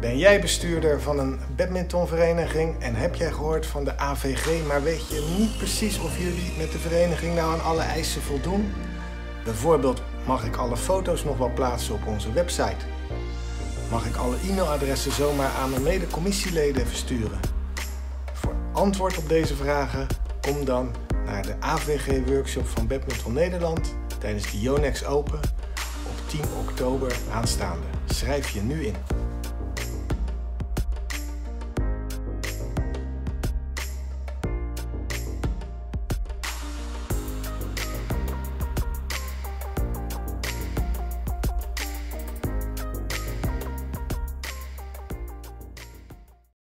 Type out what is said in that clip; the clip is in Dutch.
Ben jij bestuurder van een badmintonvereniging en heb jij gehoord van de AVG, maar weet je niet precies of jullie met de vereniging nou aan alle eisen voldoen? Bijvoorbeeld, mag ik alle foto's nog wel plaatsen op onze website? Mag ik alle e-mailadressen zomaar aan mijn mede-commissieleden versturen? Voor antwoord op deze vragen, kom dan naar de AVG-workshop van Badminton Nederland tijdens de Yonex Open op 10 oktober aanstaande. Schrijf je nu in.